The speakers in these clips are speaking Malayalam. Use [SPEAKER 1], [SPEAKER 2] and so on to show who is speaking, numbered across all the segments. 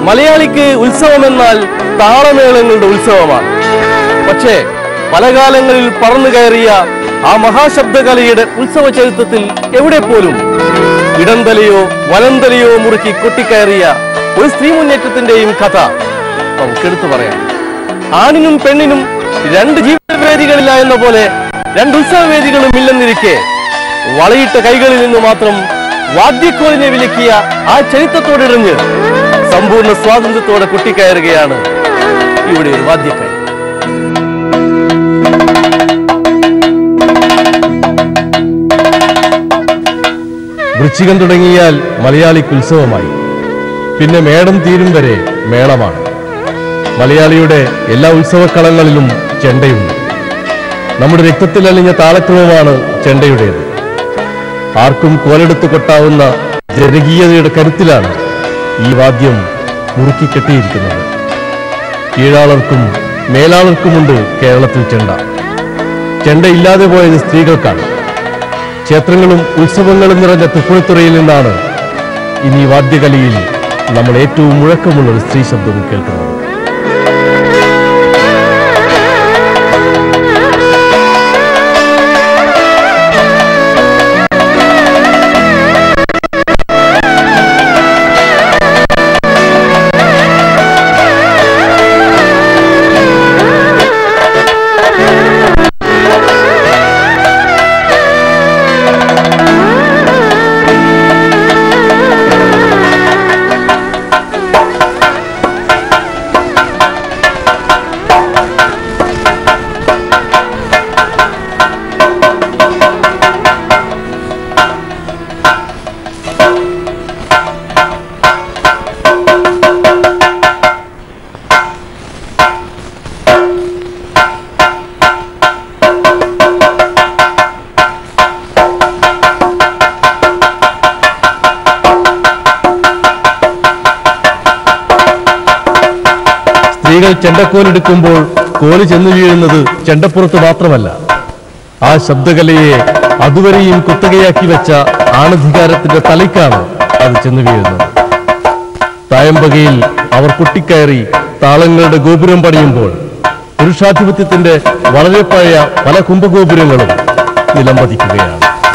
[SPEAKER 1] മലയാളിക്ക് ഉത്സവമെന്നാൽ താളമേളങ്ങളുടെ ഉത്സവമാണ്. പക്ഷേ പല കാലങ്ങളിൽ പറന്നു കയറിയ ആ മഹാശബ്ദകലയുടെ ഉത്സവ ചരിത്രത്തിൽ എവിടെ പോലും ഇടന്തലയോ വലന്തലയോ മുറുക്കി കൊട്ടിക്കയറിയ ഒരു സ്ത്രീ മുന്നേറ്റത്തിന്റെയും കഥ നമുക്കെടുത്തു പറയാം. ആണിനും പെണ്ണിനും രണ്ട് ജീവിതവേദികളില്ല എന്ന പോലെ രണ്ട് ഉത്സവവേദികളും ഇല്ലെന്നിരിക്കെ വളയിട്ട കൈകളിൽ നിന്ന് മാത്രം വാദ്യക്കോലിനെ വിലക്കിയ ആ ചരിത്രത്തോടിറിഞ്ഞ് സമ്പൂർണ്ണ സ്വാതന്ത്ര്യത്തോടെ കൊട്ടിക്കയറുകയാണ് ഇവിടെ ഒരു വാദ്യക്കൈ. വൃശ്ചികം തുടങ്ങിയാൽ മലയാളിക്ക് ഉത്സവമായി. പിന്നെ മേടം തീരും വരെ മേളമാണ്. മലയാളിയുടെ എല്ലാ ഉത്സവക്കളങ്ങളിലും ചെണ്ടയുണ്ട്. നമ്മുടെ രക്തത്തിൽ അലിഞ്ഞ താളക്രമമാണ് ചെണ്ടയുടേത്. ആർക്കും കോലെടുത്ത് കൊട്ടാവുന്ന ജനകീയതയുടെ കരുത്തിലാണ് ഈ വാദ്യം മുറുക്കിക്കെട്ടിയിരിക്കുന്നത്. കീഴാളർക്കും മേലാളർക്കുമുണ്ട് കേരളത്തിൽ ചെണ്ട. ചെണ്ട ഇല്ലാതെ പോയത് സ്ത്രീകൾക്കാണ്. ക്ഷേത്രങ്ങളും ഉത്സവങ്ങളും നിറഞ്ഞ തൃപ്പൂണിത്തുറയിൽ നിന്നാണ് ഇനി വാദ്യകലയിൽ നമ്മൾ ഏറ്റവും മുഴക്കമുള്ള ഒരു സ്ത്രീ ശബ്ദവും കേൾക്കുന്നത്. സ്ത്രീകൾ ചെണ്ടക്കോലെടുക്കുമ്പോൾ കോല് ചെന്നു വീഴുന്നത് ചെണ്ടപ്പുറത്ത് മാത്രമല്ല, ആ ശബ്ദകലയെ അതുവരെയും കുത്തകയാക്കി വെച്ച ആണധികാരത്തിന്റെ തലയ്ക്കാണ് അത് ചെന്നു വീഴുന്നത്. തായമ്പകയിൽ അവർ കൊട്ടിക്കയറി താളങ്ങളുടെ ഗോപുരം പണിയുമ്പോൾ പുരുഷാധിപത്യത്തിന്റെ വളരെ പഴയ പല കുംഭഗോപുരങ്ങളും നിലംപതിക്കുകയാണ്.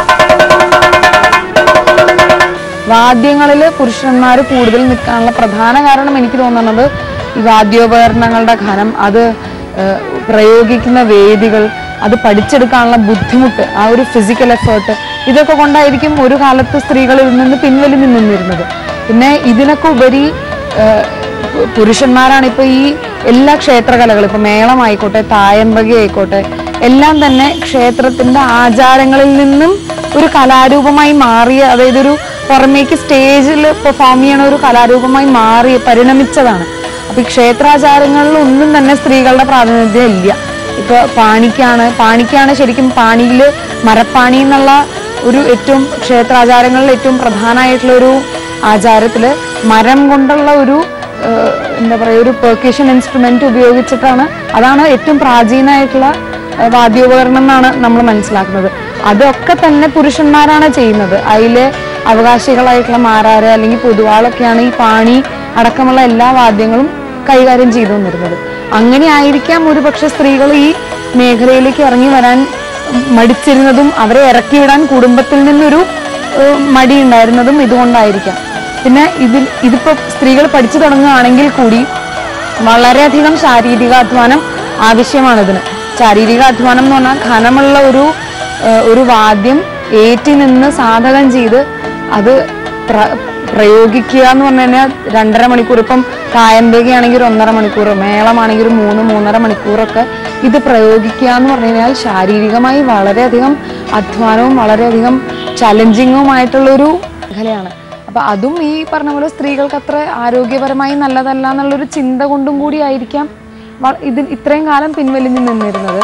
[SPEAKER 2] വാദ്യങ്ങളിൽ പുരുഷന്മാർ കൂടുതൽ നിൽക്കാനുള്ള പ്രധാന കാരണം എനിക്ക് തോന്നുന്നത് ഈ വാദ്യോപകരണങ്ങളുടെ ഘനം, അത് പ്രയോഗിക്കുന്ന വേദികൾ, അത് പഠിച്ചെടുക്കാനുള്ള ബുദ്ധിമുട്ട്, ആ ഒരു ഫിസിക്കൽ എഫേർട്ട്, ഇതൊക്കെ കൊണ്ടായിരിക്കും ഒരു കാലത്ത് സ്ത്രീകളിൽ നിന്ന് പിൻവലിഞ്ഞു നിന്നിരുന്നത്. പിന്നെ ഇതിനൊക്കെ ഉപരി പുരുഷന്മാരാണ് ഇപ്പോൾ ഈ എല്ലാ ക്ഷേത്രകലകളും, ഇപ്പോൾ മേളമായിക്കോട്ടെ തായമ്പക ആയിക്കോട്ടെ, എല്ലാം തന്നെ ക്ഷേത്രത്തിന്റെ ആചാരങ്ങളിൽ നിന്നും ഒരു കലാരൂപമായി മാറിയ, അതായത് ഒരു പുറമേക്ക് സ്റ്റേജിൽ പെർഫോം ചെയ്യണ ഒരു കലാരൂപമായി മാറി പരിണമിച്ചതാണ്. അപ്പൊ ഈ ക്ഷേത്രാചാരങ്ങളിൽ ഒന്നും തന്നെ സ്ത്രീകളുടെ പ്രാതിനിധ്യം ഇല്ല. ഇപ്പൊ പാണിക്കാണ് ശരിക്കും പാണിയില് മരപ്പാണി എന്നുള്ള ഒരു ഏറ്റവും ക്ഷേത്രാചാരങ്ങളിൽ ഏറ്റവും പ്രധാനമായിട്ടുള്ള ഒരു ആചാരത്തില് മരം കൊണ്ടുള്ള ഒരു എന്താ പറയുക, ഒരു പെർക്കഷൻ ഇൻസ്ട്രുമെന്റ് ഉപയോഗിച്ചിട്ടാണ്, അതാണ് ഏറ്റവും പ്രാചീനമായിട്ടുള്ള വാദ്യോപകരണം എന്നാണ് നമ്മൾ മനസ്സിലാക്കുന്നത്. അതൊക്കെ തന്നെ പുരുഷന്മാരാണ് ചെയ്യുന്നത്. അതിലെ അവകാശികളായിട്ടുള്ള മാരാര് അല്ലെങ്കിൽ പൊതുവാളൊക്കെയാണ് ഈ പാണി അടക്കമുള്ള എല്ലാ വാദ്യങ്ങളും കൈകാര്യം ചെയ്തു വന്നിരുന്നത്. അങ്ങനെ ആയിരിക്കാം ഒരുപക്ഷെ സ്ത്രീകൾ ഈ മേഖലയിലേക്ക് ഇറങ്ങി വരാൻ മടിച്ചിരുന്നതും അവരെ ഇറക്കിവിടാൻ കുടുംബത്തിൽ നിന്നൊരു മടി ഉണ്ടായിരുന്നതും ഇതുകൊണ്ടായിരിക്കാം. പിന്നെ ഇതിപ്പോ സ്ത്രീകൾ പഠിച്ചു തുടങ്ങുകയാണെങ്കിൽ കൂടി വളരെയധികം ശാരീരികാധ്വാനം ആവശ്യമാണ് ഇതിന്. ശാരീരികാധ്വാനം എന്ന് പറഞ്ഞാൽ ഘനമുള്ള ഒരു വാദ്യം ഏറ്റി നിന്ന് സാധകം ചെയ്ത് അത് പ്രയോഗിക്കുക എന്ന് പറഞ്ഞു കഴിഞ്ഞാൽ 2.5 മണിക്കൂർ, ഇപ്പം തായമ്പകയാണെങ്കിൽ 1.5 മണിക്കൂർ, മേളമാണെങ്കിൽ 3-3.5 മണിക്കൂറൊക്കെ ഇത് പ്രയോഗിക്കുക എന്ന് പറഞ്ഞു കഴിഞ്ഞാൽ ശാരീരികമായി വളരെയധികം അധ്വാനവും വളരെയധികം ചലഞ്ചിങ്ങുമായിട്ടുള്ളൊരു മേഖലയാണ്. അപ്പൊ അതും ഈ പറഞ്ഞ പോലെ സ്ത്രീകൾക്ക് അത്ര ആരോഗ്യപരമായി നല്ലതല്ല എന്നുള്ളൊരു ചിന്ത കൊണ്ടും കൂടി ആയിരിക്കാം ഇത് ഇത്രയും കാലം പിൻവലിഞ്ഞു നിന്നിരുന്നത്.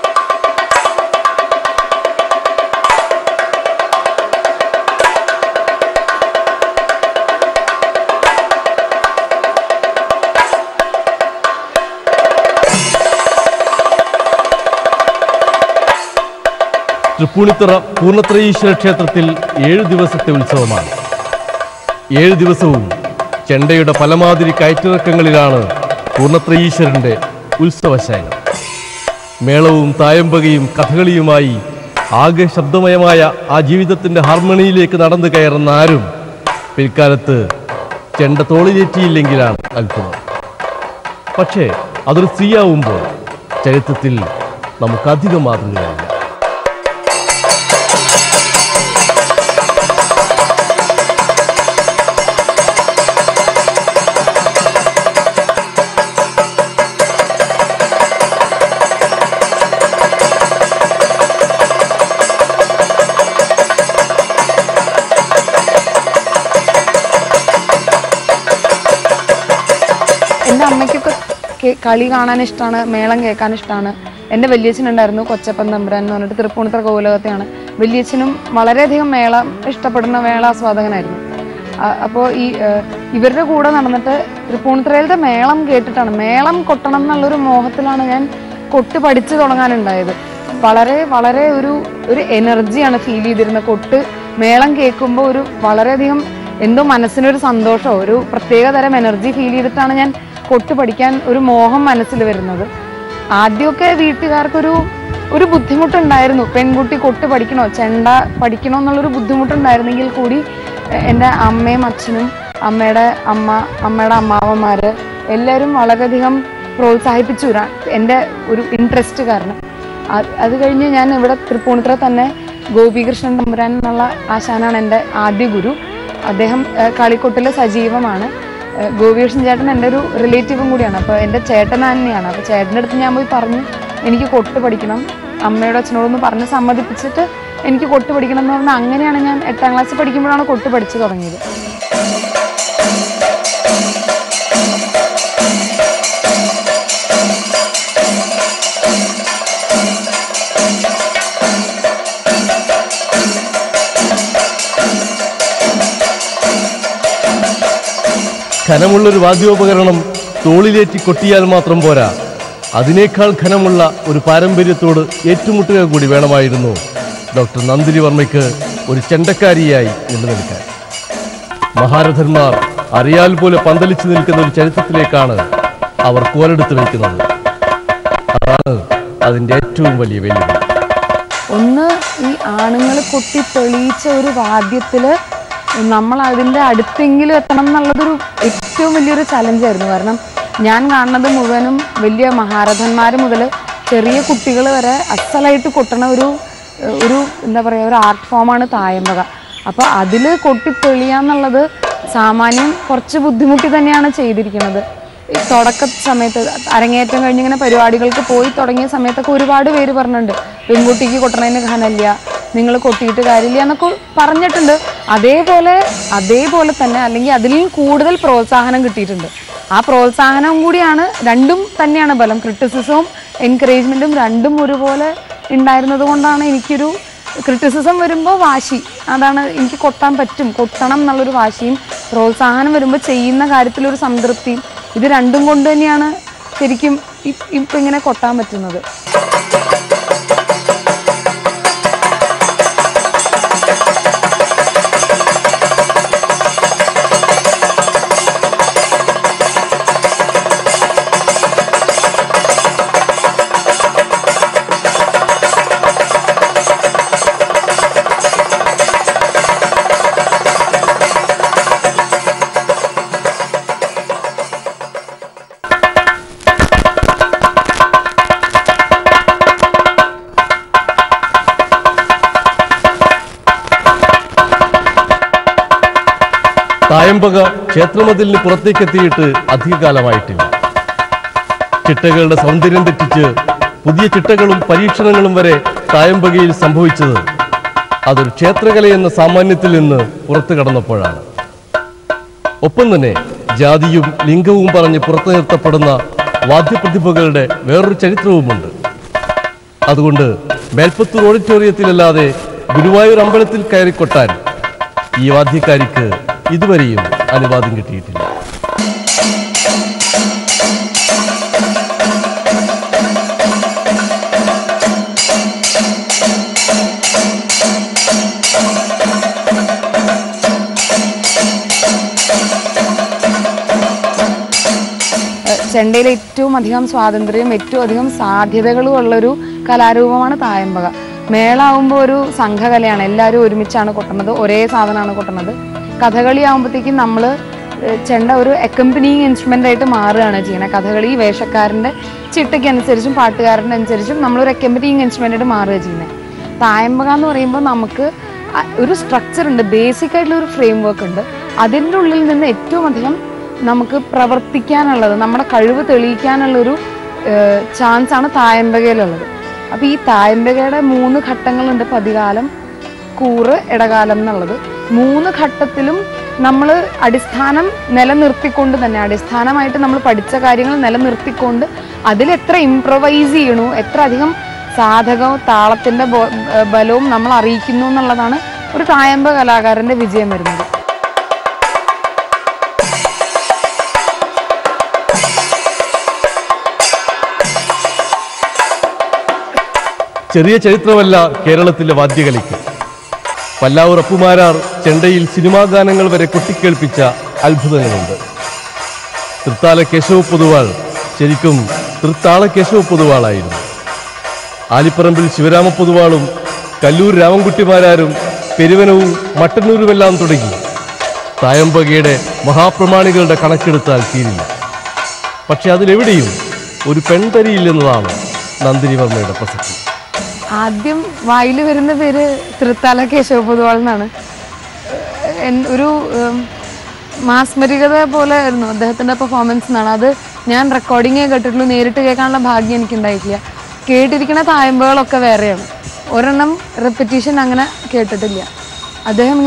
[SPEAKER 1] തൃപ്പൂണിത്തുറ പൂർണ്ണത്രയീശ്വര ക്ഷേത്രത്തിൽ 7 ദിവസത്തെ ഉത്സവമാണ്. 7 ദിവസവും ചെണ്ടയുടെ പലമാതിരി കയറ്റിറക്കങ്ങളിലാണ് പൂർണ്ണത്രയീശ്വരന്റെ ഉത്സവശാല. മേളവും തായമ്പകയും കഥകളിയുമായി ആകെ ശബ്ദമയമായ ആ ജീവിതത്തിന്റെ ഹാർമണിയിലേക്ക് നടന്നു കയറുന്ന ആരും പിൽക്കാലത്ത് ചെണ്ട തോളിലേറ്റിയില്ലെങ്കിലാണ് അത്ഭുതം. പക്ഷേ അതൊരു സ്ത്രീയാവുമ്പോൾ ചരിത്രത്തിൽ നമുക്കധികം മാതൃകയില്ല.
[SPEAKER 2] എൻ്റെ അമ്മയ്ക്കൊക്കെ കളി കാണാൻ ഇഷ്ടമാണ്, മേളം കേൾക്കാൻ ഇഷ്ടമാണ്. എൻ്റെ വലിയച്ഛനുണ്ടായിരുന്നു കൊച്ചപ്പൻ തമ്പുരാൻ എന്ന് പറഞ്ഞിട്ട് തൃപ്പൂണിത്തുറ കോവിലകത്തെയാണ്. വലിയച്ഛനും വളരെയധികം മേളം ഇഷ്ടപ്പെടുന്ന മേളാസ്വാദകനായിരുന്നു. അപ്പോൾ ഇവരുടെ കൂടെ നടന്നിട്ട് തൃപ്പൂണിത്തുറയിലത്തെ മേളം കേട്ടിട്ടാണ്, മേളം കൊട്ടണം എന്നുള്ളൊരു മോഹത്തിലാണ് ഞാൻ കൊട്ട് പഠിച്ചു തുടങ്ങാനുണ്ടായത്. വളരെ വളരെ ഒരു എനർജിയാണ് ഫീൽ ചെയ്തിരുന്നത്. കൊട്ട് മേളം കേൾക്കുമ്പോൾ വളരെയധികം എന്തോ മനസ്സിനൊരു സന്തോഷമോ ഒരു പ്രത്യേക തരം എനർജി ഫീൽ ചെയ്തിട്ടാണ് ഞാൻ കൊട്ട് പഠിക്കാൻ ഒരു മോഹം മനസ്സിൽ വരുന്നത്. ആദ്യമൊക്കെ വീട്ടുകാർക്കൊരു ബുദ്ധിമുട്ടുണ്ടായിരുന്നു. പെൺകുട്ടി കൊട്ട് പഠിക്കണോ, ചെണ്ട പഠിക്കണോ എന്നുള്ളൊരു ബുദ്ധിമുട്ടുണ്ടായിരുന്നെങ്കിൽ കൂടി എൻ്റെ അമ്മയും അച്ഛനും അമ്മയുടെ അമ്മാവന്മാര് എല്ലാവരും വളരെയധികം പ്രോത്സാഹിപ്പിച്ചു എൻ്റെ ഒരു ഇൻട്രസ്റ്റ് കാരണം. അത് കഴിഞ്ഞ് ഞാൻ ഇവിടെ തൃപ്പൂണിത്തുറ തന്നെ ഗോപികൃഷ്ണൻ തമ്പുരാൻ എന്നുള്ള ആശാനാണ് എൻ്റെ ആദ്യ ഗുരു. അദ്ദേഹം കളിക്കൊട്ടിൽ സജീവമാണ്. ഗോപികൃഷ്ണൻ ചേട്ടൻ എൻ്റെ ഒരു റിലേറ്റീവും കൂടിയാണ്. അപ്പോൾ എൻ്റെ ചേട്ടൻ തന്നെയാണ്. അപ്പോൾ ചേട്ടൻ്റെ അടുത്ത് ഞാൻ പോയി പറഞ്ഞു എനിക്ക് കൊട്ട് പഠിക്കണം, അമ്മയോടും അച്ഛനോടൊന്ന് പറഞ്ഞ് സമ്മതിപ്പിച്ചിട്ട് എനിക്ക് കൊട്ട് പഠിക്കണം എന്ന് പറഞ്ഞാൽ അങ്ങനെയാണ് ഞാൻ 8ാം ക്ലാസ്സിൽ പഠിക്കുമ്പോഴാണ് കൊട്ട് പഠിച്ചു തുടങ്ങിയത്.
[SPEAKER 1] ഘനമുള്ളൊരു വാദ്യോപകരണം തോളിലേറ്റി കൊട്ടിയാൽ മാത്രം പോരാ, അതിനേക്കാൾ ഘനമുള്ള ഒരു പാരമ്പര്യത്തോട് ഏറ്റുമുട്ടുക കൂടി വേണമായിരുന്നു ഡോക്ടർ നന്ദിനി വർമ്മയ്ക്ക് ഒരു ചെണ്ടക്കാരിയായി നിലനിൽക്കാൻ. മഹാരഥന്മാർ അറിയാൽ പോലെ പന്തലിച്ചു നിൽക്കുന്ന ഒരു ചരിത്രത്തിലേക്കാണ് അവർ കോലെടുത്ത് വയ്ക്കുന്നത്. അതാണ് അതിൻ്റെ ഏറ്റവും വലിയ വെല്ലുവിളി.
[SPEAKER 2] ഒന്ന്, ഈ ആണുങ്ങൾ കൊട്ടി തെളിയിച്ച ഒരു വാദ്യത്തിൽ നമ്മൾ അതിൻ്റെ അടുത്തെങ്കിലും എത്തണം എന്നുള്ളതൊരു ഏറ്റവും വലിയൊരു ചലഞ്ചായിരുന്നു. കാരണം ഞാൻ കാണുന്നത് മുഴുവനും വലിയ മഹാരഥന്മാർ മുതൽ ചെറിയ കുട്ടികൾ വരെ അസലായിട്ട് കൊട്ടണ ഒരു എന്താ പറയുക ഒരു ആർട്ട് ഫോമാണ് തായമ്പക. അപ്പോൾ അതിൽ കൊട്ടി തെളിയാന്നുള്ളത് സാമാന്യം കുറച്ച് ബുദ്ധിമുട്ടി തന്നെയാണ് ചെയ്തിരിക്കുന്നത്. തുടക്ക സമയത്ത് അരങ്ങേറ്റം കഴിഞ്ഞിങ്ങനെ പരിപാടികൾക്ക് പോയി തുടങ്ങിയ സമയത്തൊക്കെ ഒരുപാട് പേര് പറഞ്ഞിട്ടുണ്ട് പെൺകുട്ടിക്ക് കൊട്ടണതിന് ഘനമില്ല, നിങ്ങൾ കൊട്ടിയിട്ട് കാര്യമില്ല എന്നൊക്കെ പറഞ്ഞിട്ടുണ്ട്. അതേപോലെ തന്നെ അല്ലെങ്കിൽ അതിലും കൂടുതൽ പ്രോത്സാഹനം കിട്ടിയിട്ടുണ്ട്. ആ പ്രോത്സാഹനം കൂടിയാണ്, രണ്ടും തന്നെയാണ് ബലം. ക്രിറ്റിസിസവും എൻകറേജ്മെൻറ്റും രണ്ടും ഒരുപോലെ ഉണ്ടായിരുന്നത് കൊണ്ടാണ് എനിക്കൊരു ക്രിറ്റിസിസം വരുമ്പോൾ വാശി, അതാണ് എനിക്ക് കൊട്ടാൻ പറ്റും, കൊട്ടണം എന്നുള്ളൊരു വാശിയും, പ്രോത്സാഹനം വരുമ്പോൾ ചെയ്യുന്ന കാര്യത്തിലൊരു സംതൃപ്തിയും, ഇത് രണ്ടും കൊണ്ട് തന്നെയാണ് ശരിക്കും ഇപ്പം ഇങ്ങനെ കൊട്ടാൻ പറ്റുന്നത്.
[SPEAKER 1] തായമ്പക ക്ഷേത്രമതിലിന് പുറത്തേക്കെത്തിയിട്ട് അധികകാലമായിട്ടില്ല. ചിട്ടകളുടെ സൗന്ദര്യം തെറ്റിച്ച് പുതിയ ചിട്ടകളും പരീക്ഷണങ്ങളും വരെ തായമ്പകയിൽ സംഭവിച്ചത് അതൊരു ക്ഷേത്രകലയെന്ന സാമാന്യത്തിൽ നിന്ന് പുറത്തു കടന്നപ്പോഴാണ്. ഒപ്പം തന്നെ ജാതിയും ലിംഗവും പറഞ്ഞ് പുറത്തു നിർത്തപ്പെടുന്ന വാദ്യപ്രതിഭകളുടെ വേറൊരു ചരിത്രവുമുണ്ട്. അതുകൊണ്ട് മേൽപ്പത്തൂർ ഓഡിറ്റോറിയത്തിലല്ലാതെ ഗുരുവായൂർ അമ്പലത്തിൽ കയറിക്കൊട്ടാൻ ഈ വാദ്യക്കാരിക്ക് ഇതുവരെയും അനുവാദം കിട്ടിയിട്ടില്ല.
[SPEAKER 2] ചെണ്ടയിൽ ഏറ്റവും അധികം സ്വാതന്ത്ര്യവും ഏറ്റവും അധികം സാധ്യതകളും ഉള്ളൊരു കലാരൂപമാണ് തായമ്പക. മേളാവുമ്പോൾ ഒരു സംഘകലയാണ്, എല്ലാവരും ഒരുമിച്ചാണ് കൊട്ടുന്നത്, ഒരേ സാധനമാണ് കൊട്ടുന്നത്. കഥകളി ആകുമ്പോഴത്തേക്കും നമ്മൾ ചെണ്ട ഒരു അക്കമ്പനിങ് ഇൻസ്ട്രുമെൻ്റ് ആയിട്ട് മാറുകയാണ് ചെയ്യുന്നത്. കഥകളി വേഷക്കാരൻ്റെ ചിട്ടയ്ക്കനുസരിച്ചും പാട്ടുകാരൻ്റെ അനുസരിച്ചും നമ്മളൊരു അക്കമ്പനിങ് ഇൻസ്ട്രുമെൻ്റ് ആയിട്ട് മാറുക ചെയ്യുന്നത്. തായമ്പക എന്ന് പറയുമ്പോൾ നമുക്ക് ഒരു സ്ട്രക്ചർ ഉണ്ട്, ബേസിക് ആയിട്ടുള്ള ഒരു ഫ്രെയിം വർക്ക് ഉണ്ട്. അതിൻ്റെ ഉള്ളിൽ നിന്ന് ഏറ്റവും അധികം നമുക്ക് പ്രവർത്തിക്കാനുള്ളത്, നമ്മുടെ കഴിവ് തെളിയിക്കാനുള്ളൊരു ചാൻസാണ് തായമ്പകയിലുള്ളത്. അപ്പോൾ ഈ തായമ്പകയുടെ 3 ഘട്ടങ്ങളുണ്ട്: പതികാലം, കൂറ്, ഇടകാലം എന്നുള്ളത്. 3 ഘട്ടത്തിലും നമ്മൾ അടിസ്ഥാനം നിലനിർത്തിക്കൊണ്ട് തന്നെ, അടിസ്ഥാനമായിട്ട് നമ്മൾ പഠിച്ച കാര്യങ്ങൾ നിലനിർത്തിക്കൊണ്ട് അതിലെത്ര ഇംപ്രവൈസ് ചെയ്യണു, എത്ര അധികം സാധകവും താളത്തിൻ്റെ ബലവും നമ്മൾ അറിയിക്കുന്നു എന്നുള്ളതാണ് ഒരു തായമ്പക കലാകാരൻ്റെ വിജയം വരുന്നത്.
[SPEAKER 1] ചെറിയ ചരിത്രമല്ല കേരളത്തിലെ വാദ്യകളിക്ക്. പല്ലാവൂർ അപ്പുമാരാർ ചെണ്ടയിൽ സിനിമാ ഗാനങ്ങൾ വരെ കൊട്ടിക്കേൾപ്പിച്ച അത്ഭുതങ്ങളുണ്ട്. തൃത്താല കേശവ പൊതുവാൾ ശരിക്കും തൃത്താള കേശവ പൊതുവാളായിരുന്നു. ആലിപ്പറമ്പിൽ ശിവരാമ പൊതുവാളും കല്ലൂർ രാമൻകുട്ടിമാരാരും പെരുവനവും മട്ടന്നൂരുമെല്ലാം തുടങ്ങി തായമ്പകയുടെ മഹാപ്രമാണികളുടെ കണക്കെടുത്താൽ തീരില്ല. പക്ഷെ അതിലെവിടെയും ഒരു പെൺതരിയില്ലെന്നതാണ് നന്ദിനിവർമ്മയുടെ പ്രസക്തി.
[SPEAKER 2] ആദ്യം വായിൽ വരുന്ന പേര് തൃത്താല കേശവ പൊതുവാൾ എന്നാണ്. ഒരു മാസ്മരികത പോലെ ആയിരുന്നു അദ്ദേഹത്തിൻ്റെ പെർഫോമൻസ് എന്നാണ്. അത് ഞാൻ റെക്കോർഡിങ്ങേ കേട്ടിട്ടുള്ളൂ, നേരിട്ട് കേൾക്കാനുള്ള ഭാഗ്യം എനിക്കുണ്ടായിട്ടില്ല. കേട്ടിരിക്കുന്ന തായമ്പകളൊക്കെ വേറെയാണ്, ഒരെണ്ണം റെപ്പിറ്റീഷൻ അങ്ങനെ കേട്ടിട്ടില്ല. അദ്ദേഹം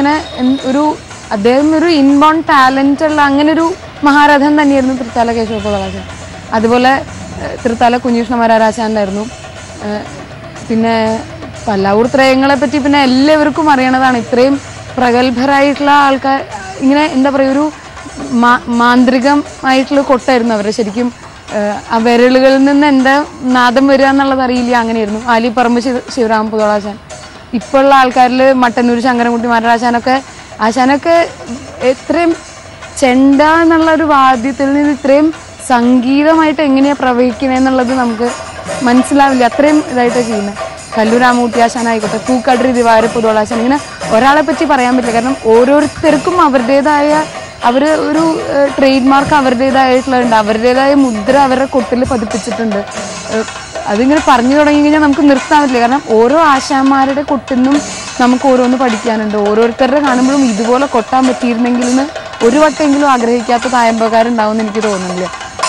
[SPEAKER 2] ഒരു ഇൻബോൺ ടാലൻ്റ് ഉള്ള അങ്ങനെ ഒരു മഹാരഥൻ തന്നെയായിരുന്നു തൃത്താല കേശവ പൊതുവാളാശാൻ. അതുപോലെ തൃത്താല കുഞ്ഞികൃഷ്ണമാരാശാനായിരുന്നു. പിന്നെ പല്ലാവൂർ ത്രയങ്ങളെ പറ്റി പിന്നെ എല്ലാവർക്കും അറിയണതാണ്. ഇത്രയും പ്രഗത്ഭരായിട്ടുള്ള ആൾക്കാർ, ഇങ്ങനെ എന്താ പറയുക, ഒരു മാന്ത്രികമായിട്ടുള്ള കൊട്ടായിരുന്നു അവരെ. ശരിക്കും ആ വിരലുകളിൽ നിന്ന് എന്താ നാദം വരിക എന്നുള്ളത് അറിയില്ല, അങ്ങനെയായിരുന്നു. ആലിപ്പറമ്പ് ശിവരാമ പൊതുവാളാശാൻ. ഇപ്പോൾ ഉള്ള ആൾക്കാരിൽ മട്ടന്നൂർ ശങ്കരൻകുട്ടി ആശാനൊക്കെ എത്രയും ചെണ്ട എന്നുള്ള ഒരു വാദ്യത്തിൽ നിന്ന് ഇത്രയും സംഗീതമായിട്ട് എങ്ങനെയാണ് പ്രവഹിക്കണമെന്നുള്ളത് നമുക്ക് മനസ്സിലാവില്ല, അത്രയും ഇതായിട്ടാണ് ചെയ്യുന്നത്. കല്ലൂർ രാമൻകുട്ടിയാശാനായിക്കോട്ടെ, പൂക്കാട്ടിരി ദിവാര പൊതുവാളാശാൻ, ഇങ്ങനെ ഒരാളെ പറ്റി പറയാൻ പറ്റില്ല. കാരണം ഓരോരുത്തർക്കും അവരുടേതായ ഒരു ട്രേഡ് മാർക്ക് അവരുടേതായിട്ടുള്ളുണ്ട്, അവരുടേതായ മുദ്ര അവരുടെ കൊട്ടിൽ പതിപ്പിച്ചിട്ടുണ്ട്. അതിങ്ങനെ പറഞ്ഞു തുടങ്ങി കഴിഞ്ഞാൽ നമുക്ക് നിർത്താൻ പറ്റില്ല. കാരണം ഓരോ ആശാന്മാരുടെ കൊട്ടിന്നും നമുക്ക് ഓരോന്ന് പഠിക്കാനുണ്ട്. ഓരോരുത്തരുടെ കാണുമ്പോഴും ഇതുപോലെ കൊട്ടാൻ പറ്റിയിരുന്നെങ്കിൽ എന്ന് ഒരു വട്ടെങ്കിലും ആഗ്രഹിക്കാത്ത തായമ്പകാരുണ്ടാവുമെന്ന് എനിക്ക് തോന്നുന്നില്ല.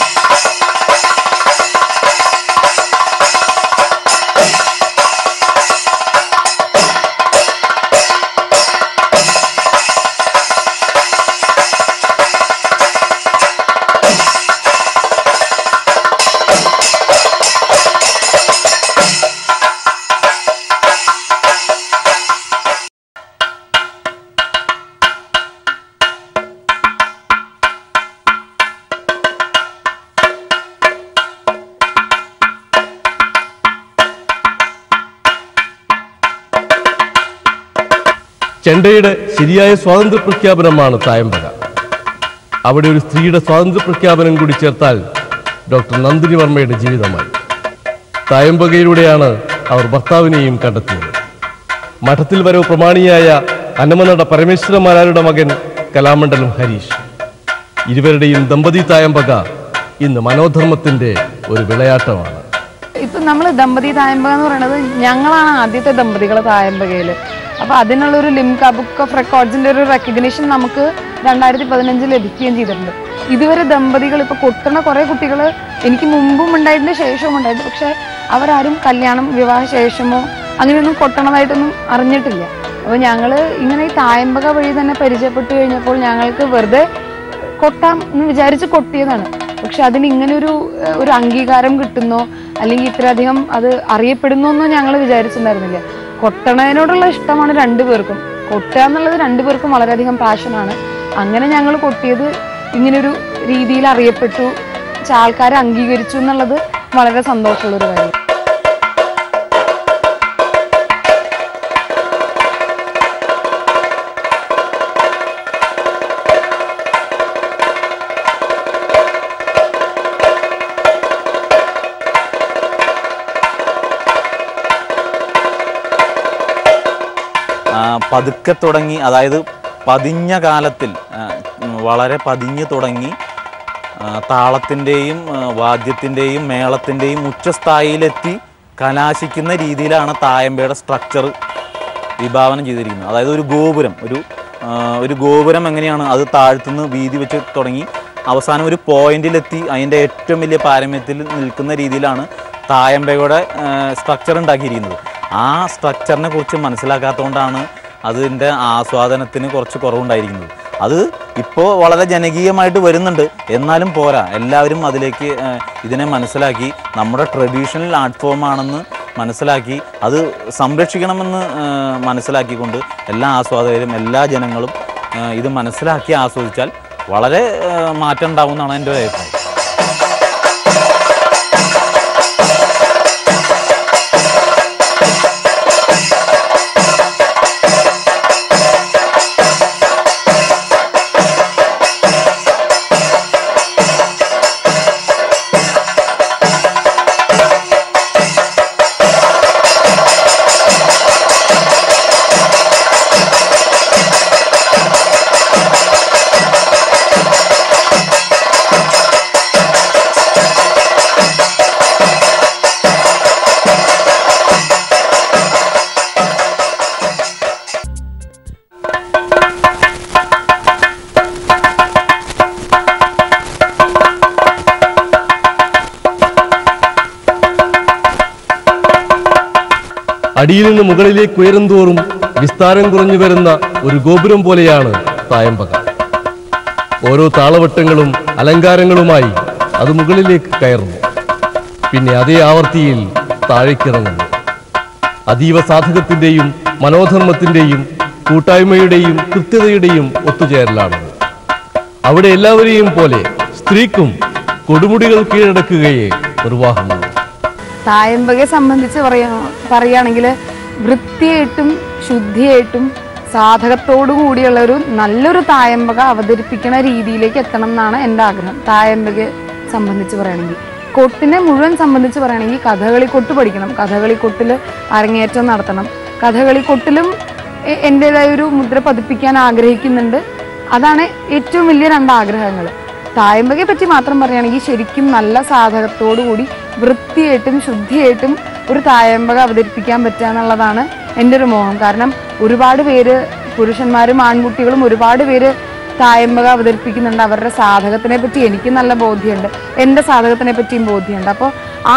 [SPEAKER 1] ചെണ്ടയുടെ ശരിയായ സ്വാതന്ത്ര്യ പ്രഖ്യാപനമാണ് തായമ്പക. അവിടെ ഒരു സ്ത്രീയുടെ സ്വാതന്ത്ര്യ പ്രഖ്യാപനം കൂടി ചേർത്താൽ ഡോക്ടർ നന്ദിനിവർമ്മയുടെ ജീവിതമായി. തായമ്പകയിലൂടെയാണ് അവർ ഭർത്താവിനെയും കണ്ടെത്തിയത്. മഠത്തിൽ വരവ് പ്രമാണിയായ അന്നമനട പരമേശ്വരമാരാരുടെ മകൻ കലാമണ്ഡലം ഹരീഷ്. ഇരുവരുടെയും ദമ്പതി തായമ്പക ഇന്ന് മനോധർമ്മത്തിന്റെ ഒരു വിളയാട്ടമാണ്.
[SPEAKER 2] ഇപ്പം നമ്മൾ ദമ്പതി തായമ്പക എന്ന് പറയുന്നത് ഞങ്ങളാണ് ആദ്യത്തെ ദമ്പതികൾ തായമ്പകയിൽ. അപ്പോൾ അതിനുള്ളൊരു ലിംക ബുക്ക് ഓഫ് റെക്കോർഡ്സിൻ്റെ ഒരു റെക്കഗ്നിഷൻ നമുക്ക് 2015 ലഭിക്കുകയും ചെയ്തിട്ടുണ്ട്. ഇതുവരെ ദമ്പതികൾ ഇപ്പോൾ കൊട്ടുന്ന കുറേ കുട്ടികൾ എനിക്ക് മുമ്പും ഉണ്ടായിട്ടുണ്ട്, ശേഷവും ഉണ്ടായിട്ടുണ്ട്. പക്ഷേ അവരാരും കല്യാണം വിവാഹ ശേഷമോ അങ്ങനെയൊന്നും കൊട്ടണതായിട്ടൊന്നും അറിഞ്ഞിട്ടില്ല. അപ്പോൾ ഞങ്ങൾ ഇങ്ങനെ ഈ തായമ്പക വഴി തന്നെ പരിചയപ്പെട്ടു കഴിഞ്ഞപ്പോൾ ഞങ്ങൾക്ക് വെറുതെ കൊട്ടാം എന്ന് വിചാരിച്ച് കൊട്ടിയതാണ്. പക്ഷെ അതിന് ഇങ്ങനെ ഒരു അംഗീകാരം കിട്ടുന്നോ അല്ലെങ്കിൽ ഇത്രയധികം അത് അറിയപ്പെടുന്നോ ഞങ്ങൾ വിചാരിച്ചിട്ടുണ്ടായിരുന്നില്ല. കൊട്ടണതിനോടുള്ള ഇഷ്ടമാണ് രണ്ടുപേർക്കും. കൊട്ടുക എന്നുള്ളത് രണ്ടുപേർക്കും വളരെയധികം പാഷനാണ്. അങ്ങനെ ഞങ്ങൾ കൊട്ടിയത് ഇങ്ങനൊരു രീതിയിൽ അറിയപ്പെട്ടു, ആൾക്കാരെ അംഗീകരിച്ചു എന്നുള്ളത് വളരെ സന്തോഷമുള്ളൊരു കാര്യം.
[SPEAKER 3] പതുക്കെ തുടങ്ങി, അതായത് പതിഞ്ഞ കാലത്തിൽ വളരെ പതിഞ്ഞു തുടങ്ങി താളത്തിൻ്റെയും വാദ്യത്തിൻ്റെയും മേളത്തിൻ്റെയും ഉച്ചസ്ഥായിയിലെത്തി കലാശിക്കുന്ന രീതിയിലാണ് തായമ്പയുടെ സ്ട്രക്ചർ വിഭാവനം ചെയ്തിരിക്കുന്നത്. അതായത് ഒരു ഗോപുരം എങ്ങനെയാണ് അത് താഴ്ത്തുനിന്ന് വീതി വെച്ച് തുടങ്ങി അവസാനം ഒരു പോയിന്റിലെത്തി അതിൻ്റെ ഏറ്റവും വലിയ പാരമ്യത്തിൽ നിൽക്കുന്ന രീതിയിലാണ് തായമ്പയുടെ സ്ട്രക്ചർ ഉണ്ടാക്കിയിരിക്കുന്നത്. ആ സ്ട്രക്ചറിനെ കുറിച്ച് മനസ്സിലാക്കാത്തതുകൊണ്ടാണ് അതിൻ്റെ ആസ്വാദനത്തിന് കുറച്ച് കുറവുണ്ടായിരിക്കുന്നത്. അത് ഇപ്പോൾ വളരെ ജനകീയമായിട്ട് വരുന്നുണ്ട്, എന്നാലും പോരാ. എല്ലാവരും അതിലേക്ക് ഇതിനെ മനസ്സിലാക്കി നമ്മുടെ ട്രഡീഷണൽ ആർട്ട് ഫോമാണെന്ന് മനസ്സിലാക്കി അത് സംരക്ഷിക്കണമെന്ന് മനസ്സിലാക്കിക്കൊണ്ട് എല്ലാ ആസ്വാദകരും എല്ലാ ജനങ്ങളും ഇത് മനസ്സിലാക്കി ആസ്വദിച്ചാൽ വളരെ മാറ്റം ഉണ്ടാവുമെന്നാണ് എൻ്റെ ഒരു അഭിപ്രായം.
[SPEAKER 1] അടിയിൽ നിന്ന് മുകളിലേക്ക് ഉയരുന്തോറും വിസ്താരം കുറഞ്ഞു വരുന്ന ഒരു ഗോപുരം പോലെയാണ് തായമ്പക. ഓരോ താളവട്ടങ്ങളും അലങ്കാരങ്ങളുമായി അത് മുകളിലേക്ക് കയറുന്നു, പിന്നെ അതേ ആവർത്തിയിൽ താഴേക്കിറങ്ങുന്നു. അതീവ സാധകത്തിൻ്റെയും മനോധർമ്മത്തിൻ്റെയും കൂട്ടായ്മയുടെയും കൃത്യതയുടെയും ഒത്തുചേരലാണത്. അവിടെ എല്ലാവരെയും പോലെ സ്ത്രീക്കും കൊടുമുടികൾ കീഴടക്കുകയെ നിർവാഹമുള്ളൂ.
[SPEAKER 2] തായമ്പകയെ സംബന്ധിച്ച് പറയുകയാണെങ്കിൽ വൃത്തിയായിട്ടും ശുദ്ധിയായിട്ടും സാധകത്തോടു കൂടിയുള്ള നല്ലൊരു തായമ്പക അവതരിപ്പിക്കുന്ന രീതിയിലേക്ക് എത്തണം എന്നാണ് എൻ്റെ ആഗ്രഹം. തായമ്പകയെ സംബന്ധിച്ച് പറയുകയാണെങ്കിൽ കൊട്ടിനെ മുഴുവൻ സംബന്ധിച്ച് പറയുകയാണെങ്കിൽ കഥകളിക്കൊട്ട് പഠിക്കണം, കഥകളിക്കൊട്ടിൽ അരങ്ങേറ്റം നടത്തണം. കഥകളിക്കൊട്ടിലും എൻ്റെതായ ഒരു മുദ്ര പതിപ്പിക്കാൻ ആഗ്രഹിക്കുന്നുണ്ട്. അതാണ് ഏറ്റവും വലിയ രണ്ടാഗ്രഹങ്ങൾ. തായമ്പകയെ പറ്റി മാത്രം പറയുകയാണെങ്കിൽ ശരിക്കും നല്ല സാധകത്തോടു കൂടി വൃത്തിയായിട്ടും ശുദ്ധിയായിട്ടും ഒരു തായമ്പക അവതരിപ്പിക്കാൻ പറ്റുക എന്നുള്ളതാണ് എൻ്റെ ഒരു മോഹം. കാരണം ഒരുപാട് പേര്, പുരുഷന്മാരും ആൺകുട്ടികളും ഒരുപാട് പേര് തായമ്പക അവതരിപ്പിക്കുന്നുണ്ട്. അവരുടെ സാധകത്തിനെ പറ്റി എനിക്ക് നല്ല ബോധ്യമുണ്ട്, എൻ്റെ സാധകത്തിനെ പറ്റിയും ബോധ്യമുണ്ട്. അപ്പോൾ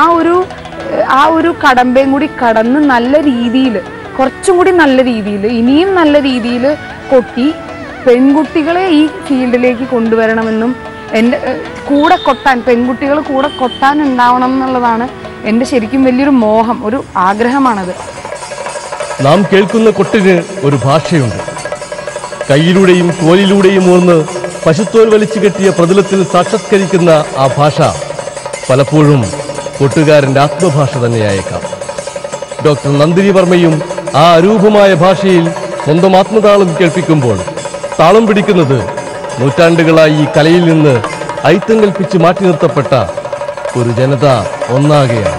[SPEAKER 2] ആ ഒരു കടമ്പയും കൂടി കടന്ന് നല്ല രീതിയിൽ, കുറച്ചും കൂടി നല്ല രീതിയിൽ, ഇനിയും നല്ല രീതിയിൽ കൊട്ടി പെൺകുട്ടികളെ ഈ ഫീൽഡിലേക്ക് കൊണ്ടുവരണമെന്നും എൻ്റെ കൂടെ കൊട്ടാൻ, പെൺകുട്ടികൾ കൂടെ കൊട്ടാൻ ഉണ്ടാവണം എന്നുള്ളതാണ് എൻ്റെ ശരിക്കും വലിയൊരു മോഹം, ഒരു ആഗ്രഹമാണത്.
[SPEAKER 1] നാം കേൾക്കുന്ന കൊട്ടിന് ഒരു ഭാഷയുണ്ട്. കയ്യിലൂടെയും കോലിലൂടെയും ഊർന്ന് പശുത്തോൽ വലിച്ചു കെട്ടിയ പ്രതലത്തിൽ സാക്ഷാത്കരിക്കുന്ന ആ ഭാഷ പലപ്പോഴും കൊട്ടുകാരൻ്റെ ആത്മഭാഷ തന്നെയായേക്കാം. ഡോക്ടർ നന്ദിനി വർമ്മയും ആ അരൂപമായ ഭാഷയിൽ സ്വന്തം ആത്മതാളം കേൾപ്പിക്കുമ്പോൾ താളം പിടിക്കുന്നത് നൂറ്റാണ്ടുകളായി ഈ കലയിൽ നിന്ന് ഐത്തം കൽപ്പിച്ച് മാറ്റി നിർത്തപ്പെട്ട ഒരു ജനത ഒന്നാകെയാണ്.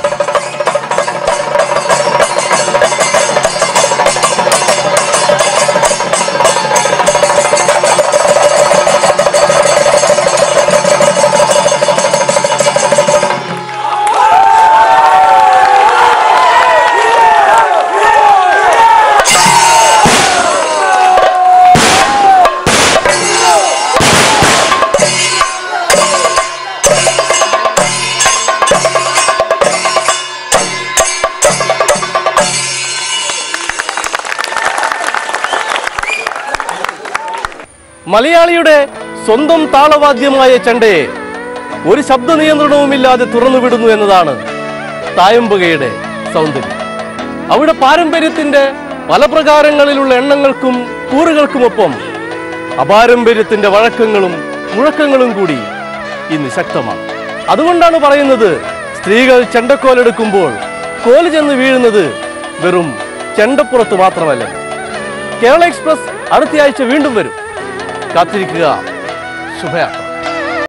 [SPEAKER 1] മലയാളിയുടെ സ്വന്തം താളവാദ്യമായ ചെണ്ടയെ ഒരു ശബ്ദ നിയന്ത്രണവുമില്ലാതെ തുറന്നുവിടുന്നു എന്നതാണ് തായമ്പകയുടെ സൗന്ദര്യം. അവിടെ പാരമ്പര്യത്തിന്റെ പല പ്രകാരങ്ങളിലുള്ള എണ്ണങ്ങൾക്കും കൂറുകൾക്കുമൊപ്പം അപാരമ്പര്യത്തിന്റെ വഴക്കങ്ങളും മുഴക്കങ്ങളും കൂടി ഇന്ന് ശക്തമാണ്. അതുകൊണ്ടാണ് പറയുന്നത്, സ്ത്രീകൾ ചെണ്ടക്കോലെടുക്കുമ്പോൾ കോല് ചെന്ന് വീഴുന്നത് വെറും ചെണ്ടപ്പുറത്ത് മാത്രമല്ല. കേരള എക്സ്പ്രസ് അടുത്തയാഴ്ച വീണ്ടും വരും. കാത്തിരിക്കുക. ശുഭയാത്ര.